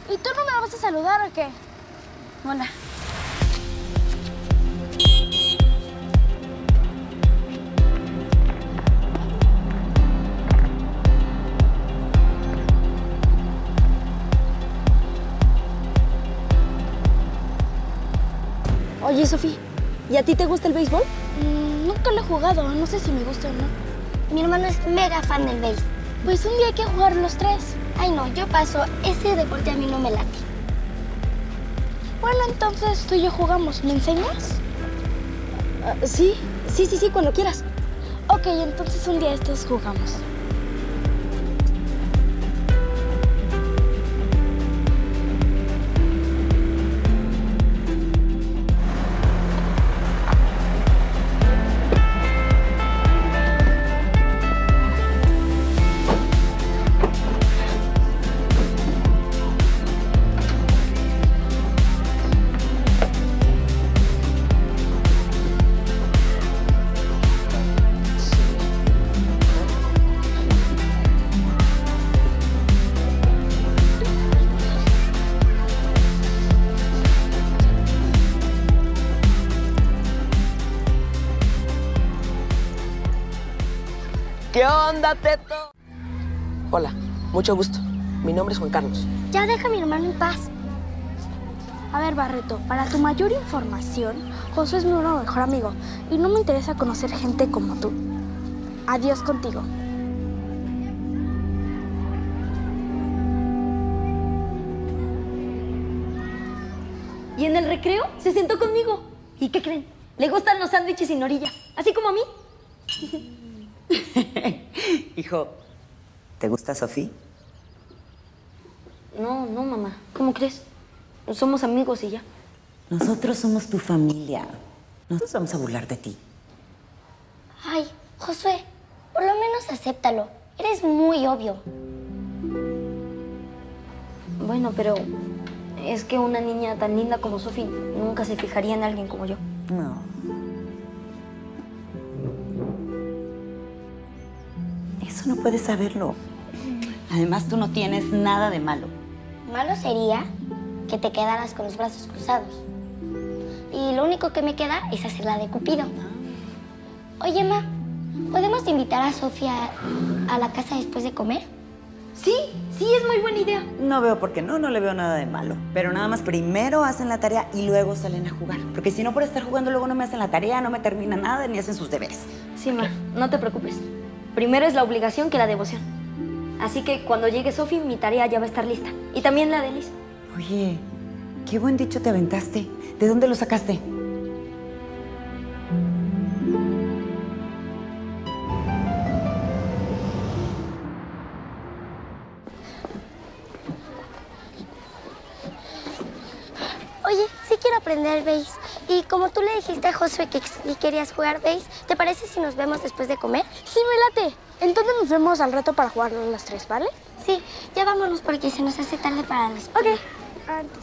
¿Y tú no me vas a saludar o qué? Hola. Oye, Sofía, ¿y a ti te gusta el béisbol? Nunca lo he jugado, no sé si me gusta o no. Mi hermano es mega fan del béis. Pues un día hay que jugar los tres. Ay, no, yo paso. Ese deporte a mí no me late. Bueno, entonces tú y yo jugamos. ¿Me enseñas? Sí, cuando quieras. Ok, entonces un día estos jugamos. ¿Qué onda, Teto? Hola, mucho gusto. Mi nombre es Juan Carlos. Ya deja a mi hermano en paz. A ver, Barreto, para tu mayor información, Josué es mi nuevo mejor amigo y no me interesa conocer gente como tú. Adiós contigo. Y en el recreo se sentó conmigo. ¿Y qué creen? Le gustan los sándwiches sin orilla, así como a mí. Hijo, ¿te gusta Sofía? No, mamá. ¿Cómo crees? Somos amigos y ya. Nosotros somos tu familia. Nosotros vamos a burlar de ti. Ay, Josué, por lo menos acéptalo. Eres muy obvio. Bueno, pero es que una niña tan linda como Sofía nunca se fijaría en alguien como yo. No. Eso no puedes saberlo. Además, tú no tienes nada de malo. Malo sería que te quedaras con los brazos cruzados. Y lo único que me queda es hacerla de Cupido. Oye, Ma, ¿podemos invitar a Sofía a la casa después de comer? Sí, es muy buena idea. No veo por qué no le veo nada de malo. Pero nada más primero hacen la tarea y luego salen a jugar. Porque si no, por estar jugando luego no me hacen la tarea, no me terminan nada ni hacen sus deberes. Sí, Ma, no te preocupes. Primero es la obligación que la devoción. Así que cuando llegue Sofía, mi tarea ya va a estar lista. Y también la de Liz. Oye, qué buen dicho te aventaste. ¿De dónde lo sacaste? Oye, sí quiero aprender béis. Y como tú le dijiste a Josué que sí querías jugar béis, ¿te parece si nos vemos después de comer? Sí, me late. Entonces nos vemos al rato para jugar los tres, ¿vale? Sí, ya vámonos porque se nos hace tarde para la escuela. Ok. Antes.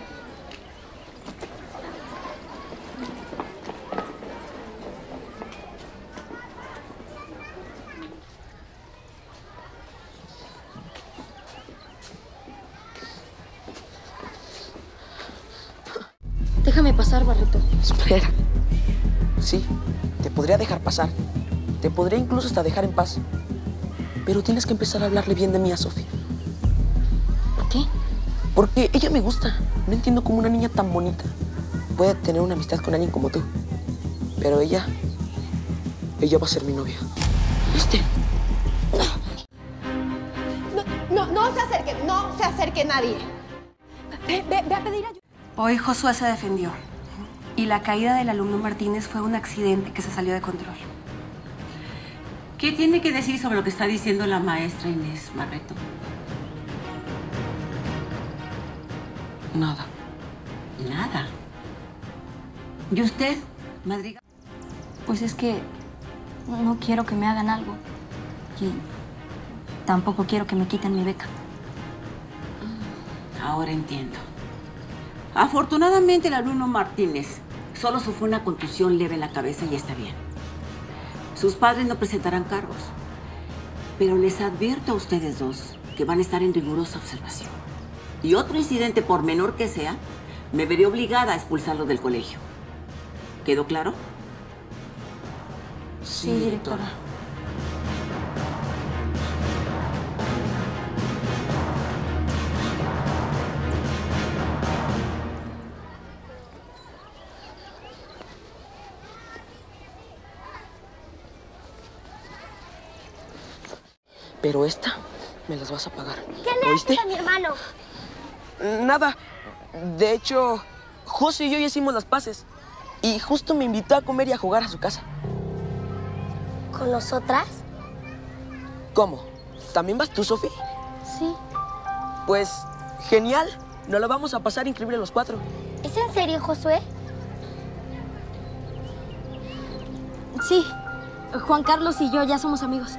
Déjame pasar, Barreto. Espera. Sí, te podría dejar pasar. Te podría incluso hasta dejar en paz. Pero tienes que empezar a hablarle bien de mí a Sofía. ¿Por qué? Porque ella me gusta. No entiendo cómo una niña tan bonita puede tener una amistad con alguien como tú. Pero ella va a ser mi novia. ¿Viste? No se acerque nadie. Ve a pedir ayuda. Hoy Josué se defendió y la caída del alumno Martínez fue un accidente que se salió de control. ¿Qué tiene que decir sobre lo que está diciendo la maestra Inés Barreto? Nada. Nada. ¿Y usted, Madrigal? Pues es que no quiero que me hagan algo. Y tampoco quiero que me quiten mi beca. Ahora entiendo. Afortunadamente el alumno Martínez solo sufrió una contusión leve en la cabeza y está bien. Sus padres no presentarán cargos, pero les advierto a ustedes dos que van a estar en rigurosa observación. Y otro incidente, por menor que sea, me veré obligada a expulsarlo del colegio. ¿Quedó claro? Sí, directora. Pero esta me las vas a pagar. ¿Qué le ¿Oíste? haces a mi hermano? Nada. De hecho, José y yo ya hicimos las paces. Y justo me invitó a comer y a jugar a su casa. ¿Con nosotras? ¿Cómo? ¿También vas tú, Sofi? Sí. Pues, genial. Nos la vamos a pasar increíble los 4. ¿Es en serio, Josué? Sí, Juan Carlos y yo ya somos amigos.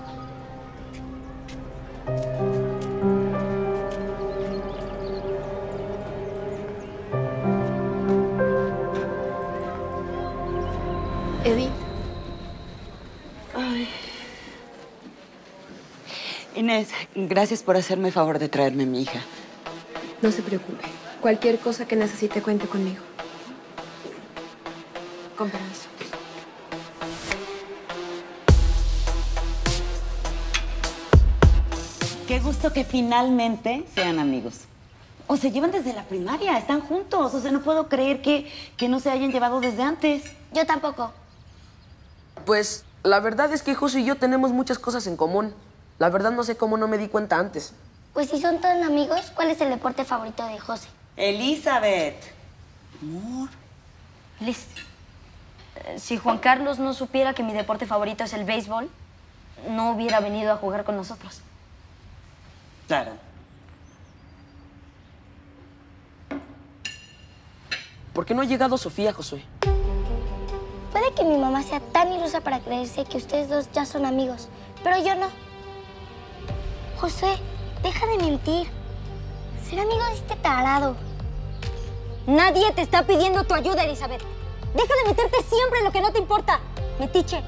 Edith, Inés, gracias por hacerme el favor de traerme a mi hija. no se preocupe. Cualquier cosa que necesite, cuente conmigo. Con permiso. Qué gusto que finalmente sean amigos. O se llevan desde la primaria, están juntos. O sea, no puedo creer que no se hayan llevado desde antes. Yo tampoco. Pues, la verdad es que José y yo tenemos muchas cosas en común. La verdad no sé cómo no me di cuenta antes. Pues si son tan amigos, ¿cuál es el deporte favorito de José? Elizabeth. Amor. Liz, si Juan Carlos no supiera que mi deporte favorito es el béisbol, no hubiera venido a jugar con nosotros. Claro. ¿Por qué no ha llegado Sofía, Josué? Puede que mi mamá sea tan ilusa para creerse que ustedes dos ya son amigos, pero yo no. Josué, deja de mentir. Ser amigo de este tarado. Nadie te está pidiendo tu ayuda, Elizabeth. Deja de meterte siempre en lo que no te importa. Metiche.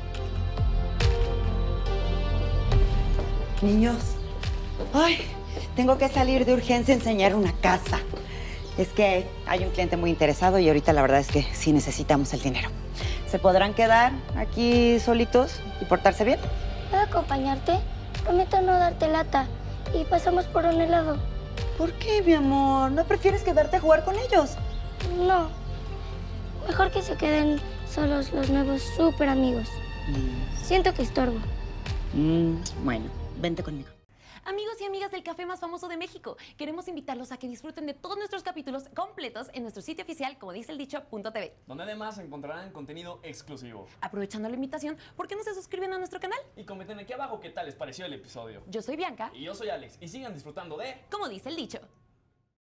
Niños. Ay, tengo que salir de urgencia a enseñar una casa. Es que hay un cliente muy interesado y ahorita la verdad es que sí necesitamos el dinero. ¿Se podrán quedar aquí solitos y portarse bien? ¿Puedo acompañarte? Prometo no darte lata. Y pasamos por un helado. ¿Por qué, mi amor? ¿No prefieres quedarte a jugar con ellos? No. Mejor que se queden solos los nuevos súper amigos. Siento que estorbo. Bueno, vente conmigo. Amigos y amigas del café más famoso de México, queremos invitarlos a que disfruten de todos nuestros capítulos completos en nuestro sitio oficial, como dice el dicho.tv. Donde además encontrarán contenido exclusivo. Aprovechando la invitación, ¿por qué no se suscriben a nuestro canal? Y comenten aquí abajo qué tal les pareció el episodio. Yo soy Bianca. Y yo soy Alex. Y sigan disfrutando de... Como dice el dicho.